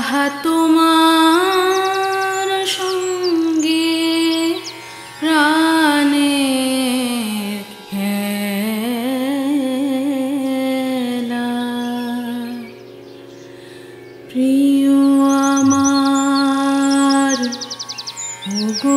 আহা তোমার সঙ্গে প্রাণের খেলা, প্রিয় আমার ওগো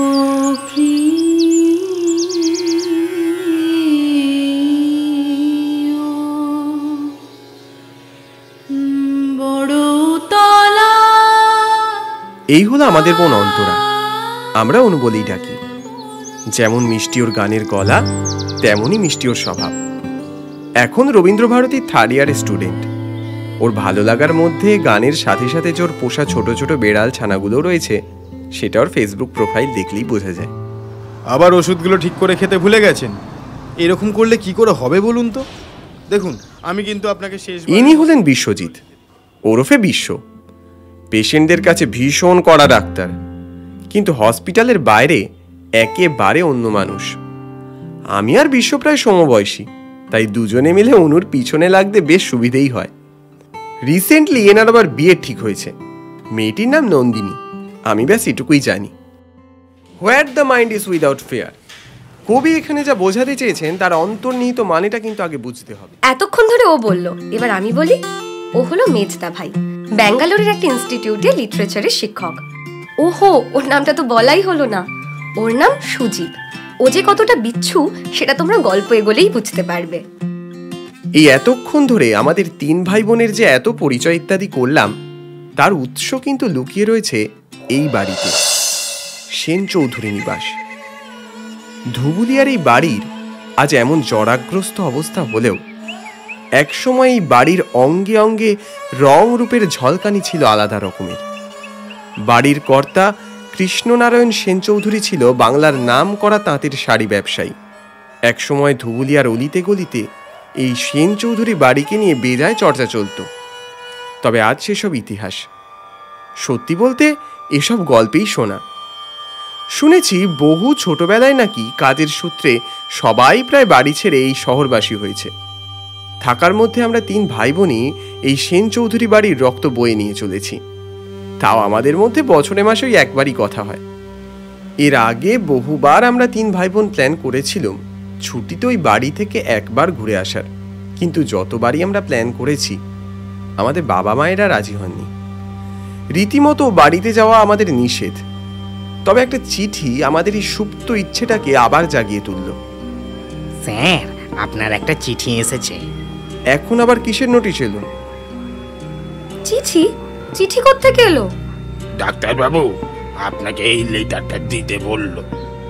এই হলো আমাদের বোন অন্তরা। আমরা অনু বলেই ডাকি। যেমন মিষ্টি ওর গানের গলা, তেমনই মিষ্টি ওর স্বভাব। এখন রবীন্দ্রভারতীর থার্ড ইয়ারের স্টুডেন্ট। ওর ভালো লাগার মধ্যে গানের সাথে সাথে যে ওর পোষা ছোট ছোট বেড়াল ছানাগুলো রয়েছে, সেটা ওর ফেসবুক প্রোফাইল দেখলেই বোঝা যায়। আবার ওষুধগুলো ঠিক করে খেতে ভুলে গেছেন। এরকম করলে কি করে হবে বলুন তো? দেখুন, আমি কিন্তু আপনাকে ইনি হলেন বিশ্বজিৎ, ওরফে বিশ্ব। পেশেন্টদের কাছে ভীষণ কড়া ডাক্তার, কিন্তু হসপিটালের বাইরে একেবারে অন্য মানুষ। আমি আর বিশ্ব প্রায় সমবয়সী, তাই দুজনে মিলে অনুর পিছনে লাগতে বেশ সুবিধেই হয়। রিসেন্টলি এনার আবার বিয়ে ঠিক হয়েছে। মেয়েটির নাম নন্দিনী। আমি ব্যাস এটুকুই জানি। Where the mind is without fear. কবি এখানে যা বোঝাতে চেয়েছেন তার অন্তর্নিহিত মানেটা কিন্তু আগে বুঝতে হবে। এতক্ষণ ধরে ও বলল, এবার আমি বলি। ও হলো মেজদা ভাই, ব্যাঙ্গালোরের একটা ইনস্টিটিউটে লিটারেচারের শিক্ষক। ওহো, ওর নামটা তো বলাই হলো না। ওর নাম সুজিত। ও যে কতটা বিচ্ছু সেটা তোমরা গল্প এগোলেই বুঝতে পারবে। এই এতক্ষণ ধরে আমাদের তিন ভাই বোনের যে এত পরিচয় ইত্যাদি করলাম, তার উৎস কিন্তু লুকিয়ে রয়েছে এই বাড়িতে, সেন চৌধুরী নিবাস। ধুবুলিয়ার এই বাড়ির আজ এমন জরাগ্রস্ত অবস্থা হলেও একসময় এই বাড়ির অঙ্গে অঙ্গে রং রূপের ঝলকানি ছিল আলাদা রকমের। বাড়ির কর্তা কৃষ্ণনারায়ণ সেন চৌধুরী ছিল বাংলার নাম করা তাঁতের শাড়ি ব্যবসায়ী। একসময় ধুবুলিয়ার অলিতে গলিতে এই সেন চৌধুরী বাড়িকে নিয়ে বেজায় চর্চা চলত। তবে আজ সেসব ইতিহাস। সত্যি বলতে এসব গল্পেই শোনা। শুনেছি বহু ছোটবেলায় নাকি কাজের সূত্রে সবাই প্রায় বাড়ি ছেড়ে এই শহরবাসী হয়েছে। থাকার মধ্যে আমরা তিন ভাই বোনই এই সেন চৌধুরী বাড়ির রক্ত বয়ে নিয়ে চলেছি। তাও আমাদের মধ্যে বছরে মাসে ওই একবারই কথা হয়। এর আগে বহুবার আমরা তিন ভাই বোন প্ল্যান করেছিলাম ছুটিতে ওই বাড়ি থেকে একবার ঘুরে আসার, কিন্তু যতবারই আমরা প্ল্যান করেছি আমাদের বাবা মায়েরা রাজি হননি। রীতিমতো বাড়িতে যাওয়া আমাদের নিষেধ। তবে একটা চিঠি আমাদের এই সুপ্ত ইচ্ছেটাকে আবার জাগিয়ে তুলল। স্যার, আপনার একটা চিঠি এসেছে। এখন আবার কিসের নোটিশ এলো? চিঠি? চিঠি কোত্থেকে এলো? ডাক্তার বাবু আপনাকে এই লেটারটা দিতে বলল।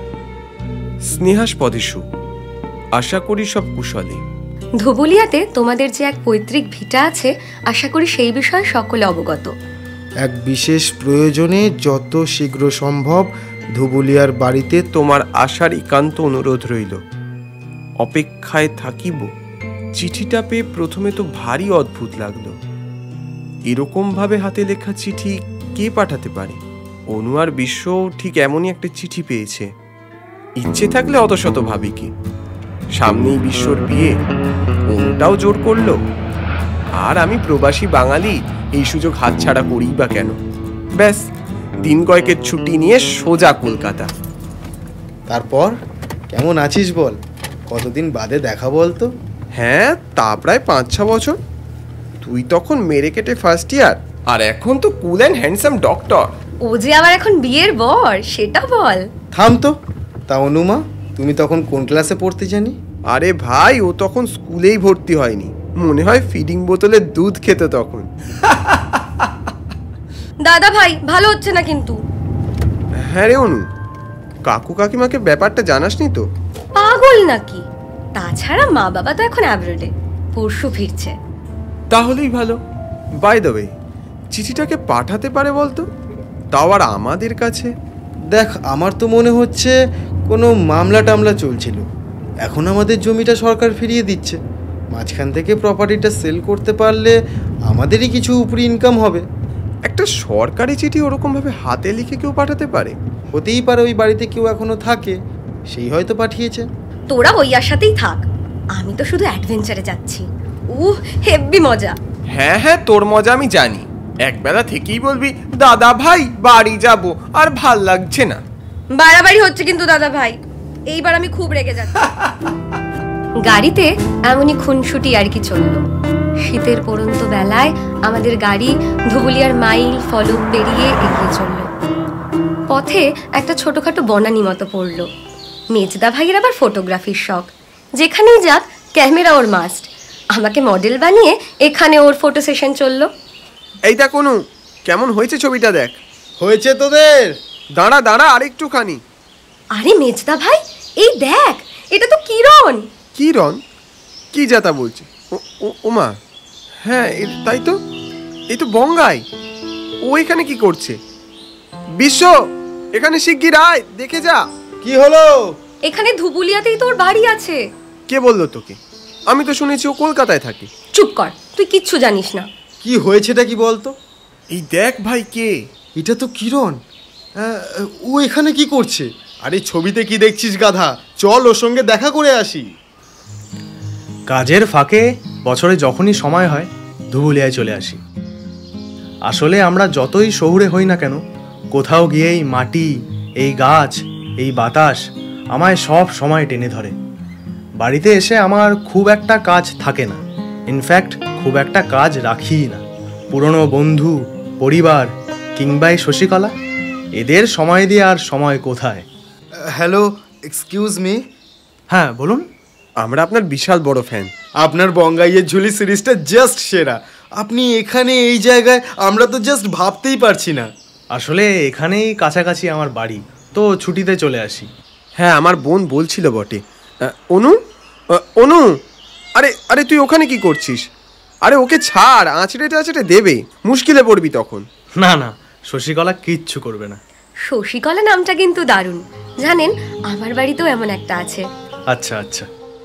স্নেহাসপদে সু, আশা করি সব কুশলে। ধুবুলিয়াতে তোমাদের যে এক পৈতৃক ভিটা আছে, আশা করি সেই বিষয়ে সকলে অবগত। এক বিশেষ প্রয়োজনে যত শীঘ্র সম্ভব ধুবুলিয়ার বাড়িতে তোমার আসার একান্ত অনুরোধ রইল। অপেক্ষায় থাকিব। চিঠিটা পেয়ে প্রথমে তো ভারী অদ্ভুত লাগলো। এরকম ভাবে হাতে লেখা চিঠি কে পাঠাতে পারে? অনু আর বিশ্ব ঠিক এমনই একটা চিঠি পেয়েছে। ইচ্ছে থাকলে অত শত ভাবি কি। সামনেই বিশ্বর বিয়ে, অনুটাও জোর করলো। আর আমি প্রবাসী বাঙালি, এই সুযোগ হাতছাড়া করি বা কেন? ব্যাস, দিন কয়েকের ছুটি নিয়ে সোজা কলকাতা। তারপর কেমন আছিস বল? কতদিন বাদে দেখা বলতো। হ্যাঁ, তা প্রায় 5-6 বছর। তুই তখন মেরে কেটে ফার্স্ট ইয়ার, আর এখন তো কুল অ্যান্ড হ্যান্ডসাম ডক্টর। ও যে আবার এখন বিয়ের বর, সেটা বল। থাম তো। তা অনুমা, তুমি তখন কোন ক্লাসে পড়তে জানি? আরে ভাই, ও তখন স্কুলেই ভর্তি হয়নি। মনে হয় ফিডিং বোতলে দুধ খেত তখন। দাদা ভাই, ভালো হচ্ছে না কিন্তু। হ্যাঁ রে অনু, কাকু কাকিমাকে ব্যাপারটা জানাসনি তো? পাগল নাকি? তাছাড়া মা বাবা তো এখন অ্যাব্রোডে, পরশু ফিরছে। তাহলেই ভালো। বাই দ্য ওয়ে, চিঠিটাকে পাঠাতে পারে বলতো, তাও আর আমাদের কাছে? দেখ, আমার তো মনে হচ্ছে কোনো মামলা টামলা চলছিল। এখন আমাদের জমিটা সরকার ফিরিয়ে দিচ্ছে। মাঝখান থেকে প্রপার্টিটা সেল করতে পারলে আমাদেরই কিছু উপরি ইনকাম হবে। একটা সরকারি চিঠি ওরকম ভাবে হাতে লিখে কেউ পাঠাতে পারে? হতেই পারে ওই বাড়িতে কেউ এখনো থাকে, সেই হয়তো পাঠিয়েছে। তোরা ওই আশাতেই থাক, আমি তো শুধু অ্যাডভেঞ্চারে যাচ্ছি। হেব্বি মজা। হ্যাঁ হ্যাঁ, তোর মজা আমি জানি। একবেলা থেকেই বলবি দাদা ভাই বাড়ি যাব, আর ভাল লাগছে না। বাড়াবাড়ি হচ্ছে কিন্তু দাদা ভাই, এইবার আমি খুব রেগে যাচ্ছি। গাড়িতে এমনই খুনসুটি আর কি চললো। শীতের পড়ন্ত বেলায় আমাদের গাড়ি ধুবুলিয়ার মাইল ফলক পেরিয়ে এগিয়ে চলল। পথে একটা ছোটখাটো বনানি মতো পড়লো। মেজদা ভাইয়ের আবার ফটোগ্রাফির শখ, যেখানেই যাক ক্যামেরা ওর মাস্ট। আমাকে মডেল বানিয়ে এখানে ওর ফটো সেশন চললো। এই দেখ অনু, কেমন হয়েছে ছবিটা দেখ। হয়েছে তোদের? দাঁড়া দাঁড়া আরেকটুখানি। আরে মেজদা ভাই, এই দেখ, এটা তো কিরণ। কিরণ? কি যাতা বলছে? ওমা, হ্যাঁ তাই তো, এই তো বঙ্গাই। ও এখানে কি করছে? বিশ্ব, এখানে শিগগির আয়, দেখে যা। কি হলো? এখানে ধুবুলিয়াতেই তোর বাড়ি আছে। কে বললো তোকে? আমি তো শুনেছি ও কলকাতায় থাকে। চুপ কর, তুই কিচ্ছু জানিস না। কি হয়েছেটা কি বলতো? এই দেখ ভাই, কে এটা? তো কিরণ। ও এখানে কি করছে? আরে ছবিতে কি দেখছিস গাধা, চল ওর সঙ্গে দেখা করে আসি। কাজের ফাঁকে বছরে যখনই সময় হয় ধুবুলিয়ায় চলে আসি। আসলে আমরা যতই শহুরে হই না কেন, কোথাও গিয়ে এই মাটি, এই গাছ, এই বাতাস আমায় সব সময় টেনে ধরে। বাড়িতে এসে আমার খুব একটা কাজ থাকে না, ইনফ্যাক্ট খুব একটা কাজ রাখিই না। পুরনো বন্ধু, পরিবার কিংবা এই শশীকলা, এদের সময় দিয়ে আর সময় কোথায়। Hello, excuse me. হ্যাঁ বলুন। আমরা আপনার বিশাল বড় ফ্যান। আপনার বঙ্গাইয়ের ঝুলি সিরিজটা জাস্ট সেরা। আপনি এখানে এই জায়গায়, আমরা তো জাস্ট ভাবতেই পারছি না। আসলে এখানেই কাছাকাছি আমার বাড়ি, তো ছুটিতে চলে আসি। হ্যাঁ, আমার বোন বলছিল বটে। অনু, অনু, আরে আরে তুই ওখানে কি করছিস? আরে ওকে ছাড়, আঁচড়ে দেবে, মুশকিলে পড়বি তখন। না না, শশীকলা কিচ্ছু করবে না। শশীকলা নামটা কিন্তু দারুণ। জানেন, আমার বাড়িতেও এমন একটা আছে। আচ্ছা আচ্ছা,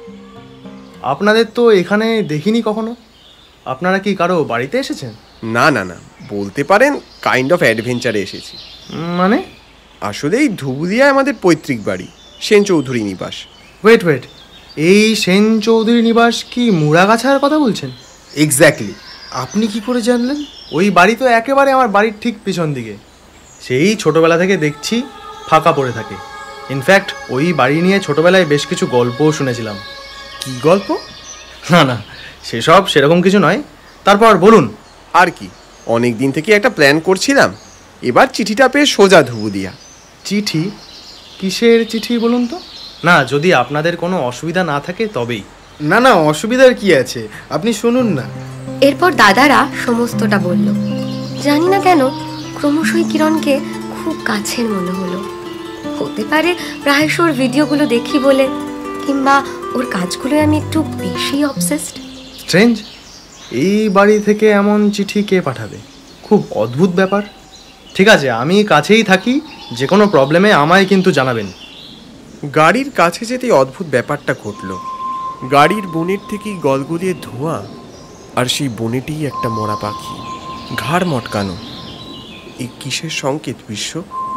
আপনাদের তো এখানে দেখিনি কখনো। আপনারা কি কারো বাড়িতে এসেছেন? না না না, বলতে পারেন কাইন্ড অফ অ্যাডভেঞ্চারে এসেছি। মানে? আসলে এই ধুবুলিয়ায় আমাদের পৈতৃক বাড়ি, সেন চৌধুরী নিবাস। ওয়েট, এই সেন চৌধুরী নিবাস কি মুড়াগাছার কথা বলছেন? এক্স্যাক্টলি। আপনি কি করে জানলেন? ওই বাড়ি তো একেবারে আমার বাড়ির ঠিক পিছন দিকে। সেই ছোটবেলা থেকে দেখছি ফাঁকা পড়ে থাকে। ইনফ্যাক্ট ওই বাড়ি নিয়ে ছোটবেলায় বেশ কিছু গল্পও শুনেছিলাম। কি গল্প? না না, সেসব সেরকম কিছু নয়। তারপর বলুন। আর কি, অনেক দিন থেকে একটা প্ল্যান করছিলাম, এবার চিঠিটা পেয়ে সোজা ধুবুলিয়া। চিঠি? কিসের চিঠি বলুন তো? না, যদি আপনাদের কোনো অসুবিধা না থাকে তবেই। না না, অসুবিধার কি আছে, আপনি শুনুন না। এরপর দাদারা সমস্তটা বলল। জানি না কেন ক্রমশই কিরণকে খুব কাছের মনে হলো। হতে পারে প্রায়শ ওর ভিডিওগুলো দেখি বলে, কিংবা ওর কাজগুলোয় আমি একটু বেশি অবসেসড। স্ট্রেঞ্জ, এই বাড়ি থেকে এমন চিঠি কে পাঠাবে? খুব অদ্ভুত ব্যাপার। ঠিক আছে, আমি কাছেই থাকি, যে কোনো প্রবলেমে আমায় কিন্তু জানাবেন। গাড়ির কাছে যেতেই অদ্ভুত ব্যাপারটা ঘটল। গাড়ির বনের থেকেই গলগলিয়ে ধোঁয়া, আর সেই বনেটিই একটা মরা পাখি, ঘাড় মটকানো। এই কিসের সংকেত বিশ্ব?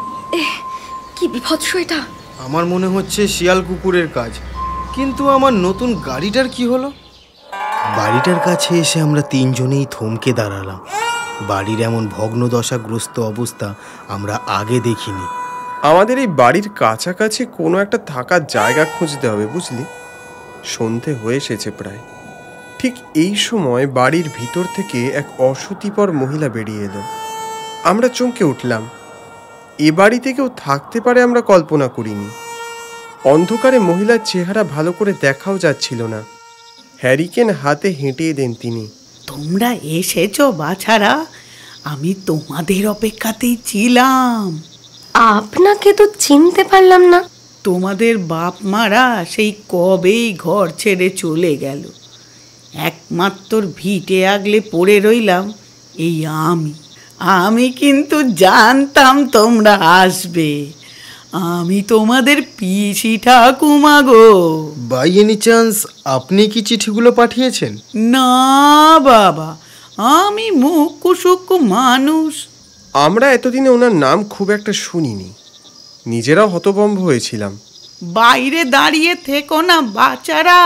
কি বিভৎস এটা! আমার মনে হচ্ছে শিয়াল কুকুরের কাজ। কিন্তু আমার নতুন গাড়িটার কি হলো? বাড়িটার কাছে এসে আমরা তিনজনেই থমকে দাঁড়ালাম। বাড়ির এমন ভগ্নদশাগ্রস্ত অবস্থা আমরা আগে দেখিনি। আমাদের এই বাড়ির কাছাকাছি কোনো একটা থাকার জায়গা খুঁজতে হবে, বুঝলি? সন্ধে হয়ে এসেছে প্রায়। ঠিক এই সময় বাড়ির ভিতর থেকে এক অসতিপর মহিলা বেরিয়ে এলো। আমরা চমকে উঠলাম। এ বাড়িতে কেউ থাকতে পারে আমরা কল্পনা করিনি। অন্ধকারে মহিলার চেহারা ভালো করে দেখাও যাচ্ছিল না। হ্যারিকেন হাতে হেঁটে দেন তিনি। তোমরা এসেছো বাছারা, আমি তোমাদের অপেক্ষাতেই ছিলাম। আপনাকে তো চিনতে পারলাম না। তোমাদের বাপ মারা সেই কবেই ঘর ছেড়ে চলে গেল। একমাত্র ভিটে আগলে পড়ে রইলাম এই আমি কিন্তু জানতাম তোমরা আসবে। আমি তোমাদের পিসি ঠাকুমা গো। বাই এনি চান্স আপনি কি চিঠিগুলো পাঠিয়েছেন? না বাবা, আমি মুখ্য মানুষ। আমরা এতদিনে ওনার নাম খুব একটা শুনিনি, নিজেরাও হতভম্ব হয়েছিলাম। বাইরে দাঁড়িয়ে থেকো না বাচ্চারা,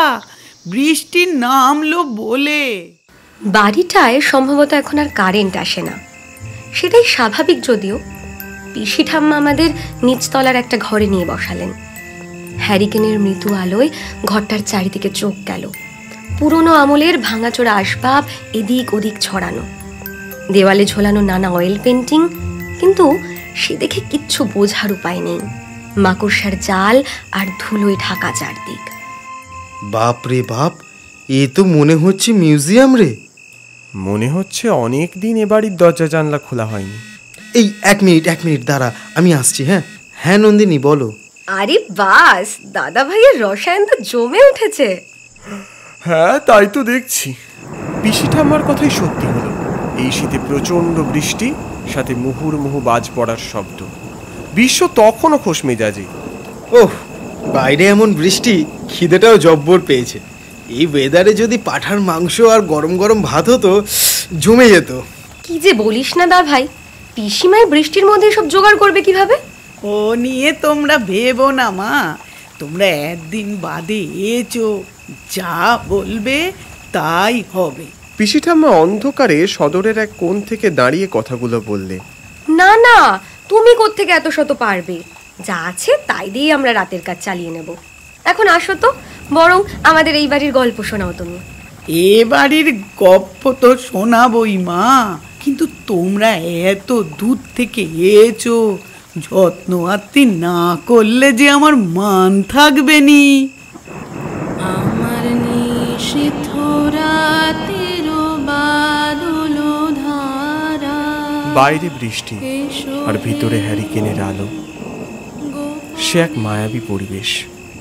বৃষ্টি নামলো বলে। বাড়িটায় সম্ভবত এখন আর কারেন্ট আসে না। সেটাই স্বাভাবিক যদিও। পিসি ঠাম্মা আমাদের নিচতলার একটা ঘরে নিয়ে বসালেন। হ্যারিকেনের মৃদু আলোয় ঘরটার চারিদিকে চোখ গেল। পুরনো আমলের ভাঙাচোরা আসবাব এদিক ওদিক ছড়ানো, দেওয়ালে ঝোলানো নানা অয়েল পেন্টিং, কিন্তু সে দেখে কিচ্ছু বোঝার উপায় নেই। মাকড়সার জাল আর ধুলোয় ঢাকা চারদিক। বাপ রে বাপ, এ তো মনে হচ্ছে মিউজিয়াম রে। মনে হচ্ছে অনেক দিন এ বাড়ির দরজা জানলা খোলা হয়নি। এই এক মিনিট দাঁড়া, আমি আসছি। হ্যাঁ নন্দিনী, বলো। আরে বাস, দাদা ভাইয়ের রসায়ন তো জমে উঠেছে। হ্যাঁ, তাই তো দেখছি। পিসি ঠাম্মার কথাই সত্যি হলো। এই শীতে প্রচন্ড বৃষ্টি, সাথে মুহুর্মুহু বাজ পড়ার শব্দ। বিশ্ব তখনও খোশ মেজাজে। ওহ, বাইরে এমন বৃষ্টি, খিদেটাও জব্বর পেয়েছে। এই ওয়েদারে যদি পাঁঠার মাংস আর গরম গরম ভাত হতো, জমে যেত। কি যে বলিস না দা ভাই, পিসিমাই বৃষ্টির মধ্যে সব জোগাড় করবে কিভাবে? ও নিয়ে তোমরা ভেবো না মা, তোমরা একদিন বাদে এসো, যা বলবে তাই হবে। পিসি ঠাম্মা অন্ধকারে সদরের এক কোণ থেকে দাঁড়িয়ে কথাগুলো বললে। না না, তুমি কোত্থেকে এত শত পারবে? যা আছে তাই দিয়ে আমরা রাতের কাজ চালিয়ে নেব। এখন আসো তো, বরং আমাদের এই বাড়ির গল্প শোনাও তুমি। এ বাড়ির গপ্প তো শোনাবই মা, কিন্তু তোমরা এত দূর থেকে এসো, যত্ন আত্তি না করলে যে আমার মান থাকবে নি। আমার নিষিদ্ধ রাতের বাদল ধারা, বাইরে বৃষ্টি আর ভিতরে হ্যারিকেনের আলো। সে এক মায়াবী পরিবেশ।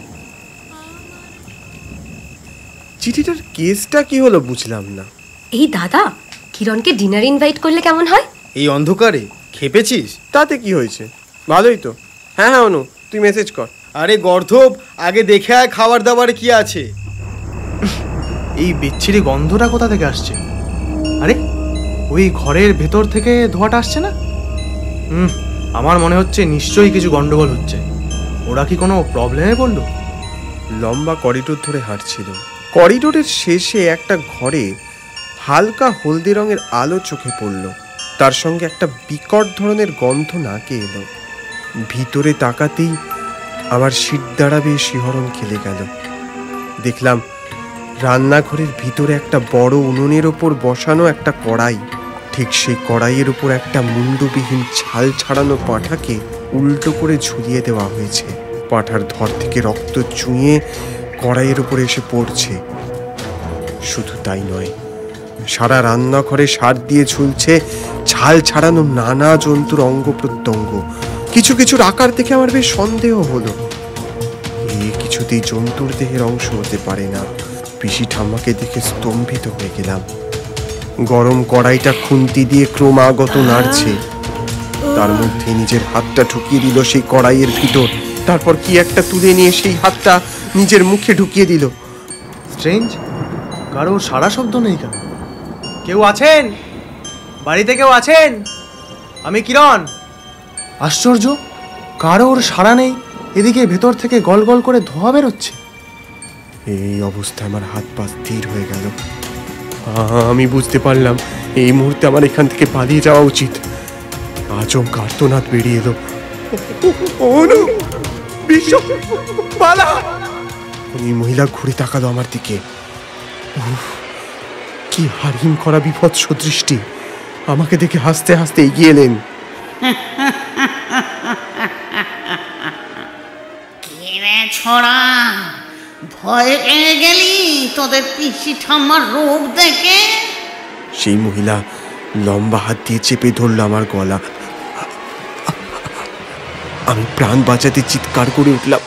চিঠিটার কেসটা কি হলো বুঝলাম না। এই দাদা, কিরণকে ডিনার ইনভাইট করলে কেমন হয়? এই অন্ধকারে খেপেছিস? তাতে কি হয়েছে, ভালোই তো। হ্যাঁ অনু, তুই মেসেজ কর। আরে গর্ধব, আগে দেখে আয় খাবার দাবারে কি আছে। এই বিচ্ছিরি গন্ধটা কোথা থেকে আসছে? আরে ওই ঘরের ভেতর থেকে ধোঁয়াটা আসছে না? আমার মনে হচ্ছে নিশ্চয়ই কিছু গন্ডগোল হচ্ছে। ওরা কি কোনো প্রবলেমে পড়লো? লম্বা করিডোর ধরে হাঁটছিল। করিডোরের শেষে একটা ঘরে হালকা হলদে রঙের আলো চোখে পড়ল। তার সঙ্গে একটা বিকট ধরনের গন্ধ নাকে এলো। ভিতরে তাকাতেই আমার শির দাঁড়াবে শিহরণ খেলে গেল। দেখলাম রান্নাঘরের ভিতরে একটা বড় উনুনের ওপর বসানো একটা কড়াই। ঠিক সেই কড়াইয়ের উপর একটা মুন্ডবিহীন ছাল ছাড়ানো পাঁঠাকে উল্টো করে ঝুলিয়ে দেওয়া হয়েছে। পাঁঠার ধর থেকে রক্ত চুঁয়ে কড়াইয়ের উপরে এসে পড়ছে। শুধু তাই নয়, সারা রান্নাঘরে সার দিয়ে ঝুলছে ছাল ছাড়ানো নানা জন্তুর অঙ্গ প্রত্যঙ্গ। কিছু কিছুর আকার দেখে আমার বেশ সন্দেহ হলো, কিছুতেই জন্তুর দেহের অংশ হতে পারে না। পিসি ঠাম্মাকে দেখে স্তম্ভিত হয়ে গেলাম। গরম কড়াইটা খুন্তি দিয়ে ক্রমাগত নাড়ছে। তার মধ্যে নিজের হাতটা ঢুকিয়ে দিল সেই কড়াইয়ের ভিতর। তারপর কি একটা তুলে নিয়ে সেই হাতটা নিজের মুখে ঢুকিয়ে দিল। স্ট্রেঞ্জ, কারো সারা শব্দ নেই কেন? কেউ আছেন? বাড়িতে কেউ আছেন? আমি কিরণ। আশ্চর্য, কারোর সাড়া নেই। এদিকে ভেতর থেকে গল গল করে ধোঁয়া বেরোচ্ছে। এই অবস্থায় আমার হাত পা স্থির হয়ে গেল। আমি বুঝতে পারলাম এই মুহূর্তে আমার এখান থেকে পালিয়ে যাওয়া উচিত। আচমকা আর্তনাদ বেরিয়ে এলো। ওই মহিলা ঘুরে তাকালো আমার দিকে। কি হারিম করা বিভৎস দৃষ্টি! আমাকে দেখে হাসতে হাসতে এগিয়ে এলেন। ছোড়া, ভয় পেয়ে গেলি তোদের পিসি ঠাম্মার রূপ দেখে? সেই মহিলা লম্বা হাত দিয়ে চেপে ধরল আমার গলা। আমি প্রাণ বাঁচাতে চিৎকার করে উঠলাম।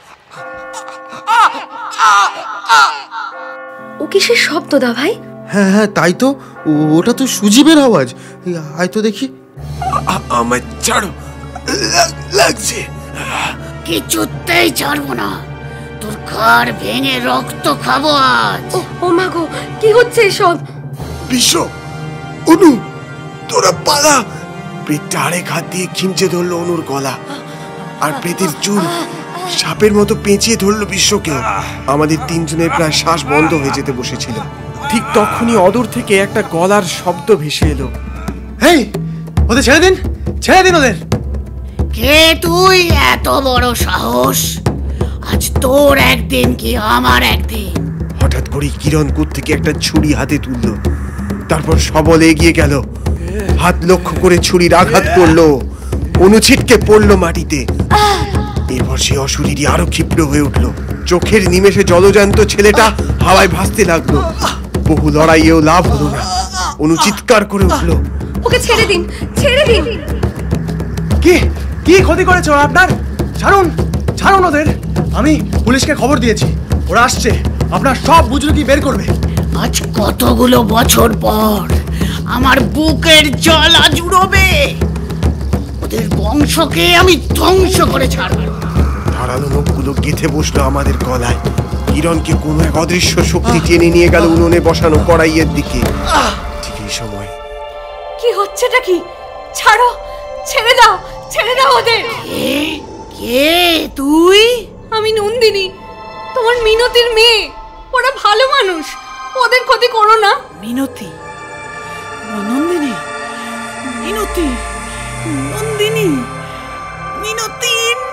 ও কিসের শব্দ দা ভাই? হ্যাঁ তাই তো, ওটা তো সুজিবের আওয়াজ। আয় তো দেখি। আমার ছাড়ো, লাগছে। কিছুতেই ছাড়বো না, তোর ঘাড় ভেঙে রক্ত খাবো আজ। ও মা গো, কি হচ্ছে এসব? বিশ্ব, অনু, তোরা পালা! পেটটা আরেক হাত দিয়ে খিমচে ধরলো অনুর গলা, আর পেটের চুল সাপের মতো পেঁচিয়ে ধরলো বিশ্বকেও। আমাদের তিনজনের প্রায় শ্বাস বন্ধ হয়ে যেতে বসেছিল। ঠিক তখনই অদূর থেকে একটা গলার শব্দ ভেসে এলো। হেই, ওদের ছেড়ে দিন, ছেড়ে দিন ওদের। কে তুই? এত বড় সাহস! আজ তোর একদিন কি আমার একদিন। হঠাৎ করে কিরণ থেকে একটা ছুরি হাতে তুললো, তারপর সবলে এগিয়ে গেল, হাত লক্ষ্য করে ছুরির আঘাত করলো, অনুছিটকে পড়লো মাটিতে। এরপর সে অশরীরী আরো ক্ষিপ্র হয়ে উঠলো, চোখের নিমেষে জলজান্ত ছেলেটা হাওয়ায় ভাসতে লাগলো। বহু লড়াইয়েও লাভ হলো না, অনুচিৎকার করে উঠলো, ওকে ছেড়ে দিন, ছেড়ে দিন। কি কি ক্ষতি করেছে ওরা আপনার? ছাড়ুন, ছাড়ুন ওদের। আমি পুলিশকে খবর দিয়েছি, ওরা আসছে, আপনার সব বুজরুকি বের করবে। আজ কতগুলো বছর পর আমার বুকের জ্বালা জুড়বে। ওদের বংশকে আমি ধ্বংস করে ছাড়ব। ধারালো নখগুলো গেঁথে বসলো আমাদের গলায়। কিরণকে কোনো এক অদৃশ্য শক্তি টেনে নিয়ে গেল উনুনে বসানো কড়াইয়ের দিকে। ঠিক এই সময় কি হচ্ছেটা কি? ছাড়ো, ছেড়ে দাও, ছেড়ে দাও ওদের। কে তুই? আমি নন্দিনী, তোমার মিনতির মেয়ে। ওরা ভালো মানুষ, ওদের ক্ষতি করো না। মিনতি, নন্দিনী, মিনতি, নন্দিনী, মিনতি।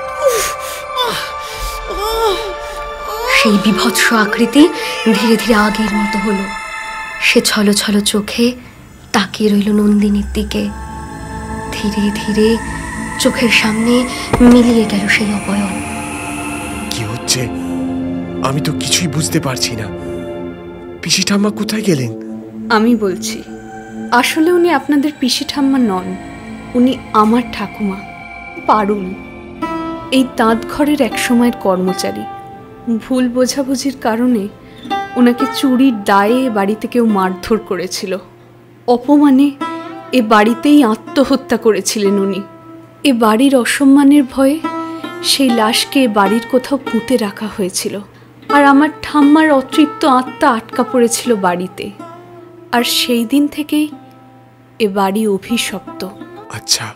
সেই বিভৎস আকৃতি ধীরে ধীরে আগের মতো হলো। সে ছলো ছলো চোখে তাকিয়ে রইল নন্দিনীর দিকে। ধীরে ধীরে চোখের সামনে মিলিয়ে গেল সেই অবয়ব। কি হচ্ছে আমি তো কিছুই বুঝতে পারছি না। পিসি ঠাম্মা কোথায় গেলেন? আমি বলছি, আসলে উনি আপনাদের পিসি ঠাম্মা নন, উনি আমার ঠাকুমা পারুল। এই তাঁত ঘরের এক সময়ের কর্মচারী। ভুল বোঝাবুঝির কারণে ওনাকে চুরির দায়ে বাড়িতে কেউ মারধর করেছিল। অপমানে এ বাড়িতেই আত্মহত্যা করেছিলেন উনি। এ বাড়ির অসম্মানের ভয়ে সেই লাশকে বাড়ির কোথাও পুঁতে রাখা হয়েছিল। আর আমার ঠাম্মার অতৃপ্ত আত্মা আটকা পড়েছিল বাড়িতে। আর সেই দিন থেকেই এ বাড়ি অভিশপ্ত। আচ্ছা,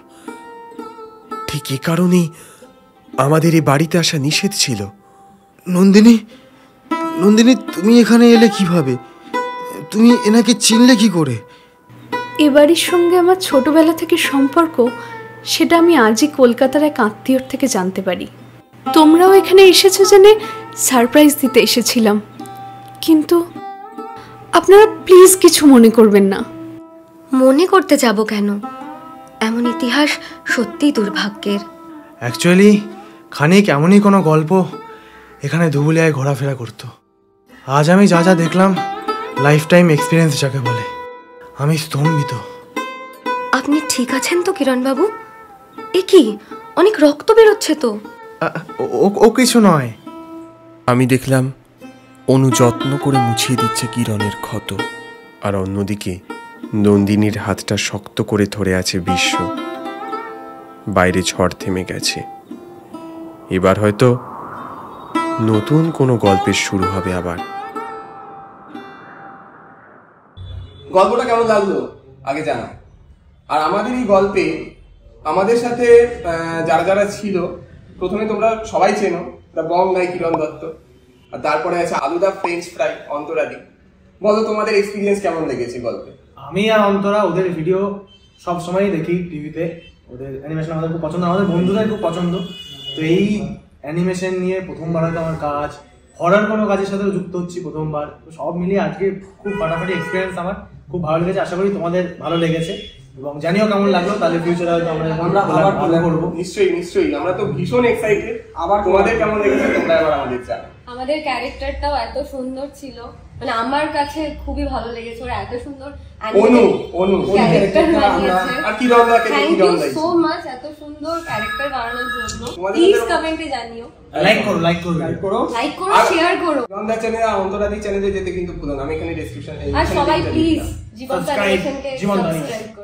ঠিক এ কারণেই আমাদের এই বাড়িতে আসা নিষেধ ছিল। নন্দিনী, নন্দিনী, তুমি এখানে এলে কিভাবে? তুমি এনাকে চিনলে কি করে? এ বাড়ির সঙ্গে আমার ছোটবেলা থেকে সম্পর্ক, সেটা আমি আজই কলকাতার এক আত্মীয়র থেকে জানতে পারি। তোমরাও এখানে এসেছো জেনে সারপ্রাইজ দিতে এসেছিলাম, কিন্তু আপনারা প্লিজ কিছু মনে করবেন না। মনে করতে যাব কেন? এমন ইতিহাস সত্যিই দুর্ভাগ্যের। অ্যাকচুয়ালি খানিক এমনই কোনো গল্প এখানে ধুবুলিয়ায় ঘোরাফেরা করতো। আজ আমি যা যা দেখলাম, লাইফ টাইম এক্সপিরিয়েন্স যাকে বলে, আমি স্তম্ভিত। আপনি ঠিক আছেন তো কিরণবাবু? এ কি, অনেক রক্ত বেরোচ্ছে তো। ও কিছু নয়। আমি দেখলাম অনু যত্ন করে মুছিয়ে দিচ্ছে কিরণের ক্ষত, আর অন্যদিকে নন্দিনীর হাতটা শক্ত করে ধরে আছে বিশ্ব। বাইরে ঝড় থেমে গেছে, এবার হয়তো নতুন কোনো গল্পের শুরু হবে আবার। গল্পটা কেমন লাগলো আগে জানা। আর আমাদের এই গল্পে আমাদের সাথে যারা যারা ছিল, প্রথমে তোমরা সবাই চেনো দ্য বং গাই কিরণ দত্ত, আর তারপরে আছে আলুদা ফ্রেঞ্চ ফ্রাই অন্তরাদি। বলো তোমাদের এক্সপিরিয়েন্স কেমন লেগেছে গল্পে? আমি আর অন্তরা ওদের ভিডিও সব সময়ই দেখি টিভিতে। ওদের অ্যানিমেশন আমাদের খুব পছন্দ, আমাদের বন্ধুদের খুব পছন্দ। তো এই অ্যানিমেশন নিয়ে প্রথমবার হয়তো আমার কাজ, হরার কোনো কাজের সাথে যুক্ত হচ্ছি প্রথমবার। তো সব মিলিয়ে আজকে খুব ফাটাফাটি এক্সপিরিয়েন্স, আমার খুব ভালো লেগেছে। আশা করি তোমাদের ভালো লেগেছে এবং জানিও কেমন লাগলো। তাহলে ফিউচারে হয়তো আমরা আবার করবো। নিশ্চয়ই নিশ্চয়ই, আমরা তো ভীষণ এক্সাইটেড। আবার তোমাদের কেমন লেগেছে তোমরা আবার আমাদের জানো। আমাদের ক্যারেক্টারটাও এত সুন্দর ছিল, মানে আমার কাছে খুবই ভালো লেগেছে। ওরা এত সুন্দর ক্যারেক্টার বানিয়েছে। আর কি রং লাগে, থ্যাংক ইউ সো মাচ এত সুন্দর ক্যারেক্টার বানানোর জন্য। প্লিজ কমেন্টে জানিও, লাইক করো, শেয়ার করো। রংদা চ্যানেল আর অন্তরাদি চ্যানেলে যেতে কিন্তু ভুলো না। আমি এখানে ডেসক্রিপশনে, আর সবাই প্লিজ জীবন দানিয়েশনকে সাবস্ক্রাইব করো।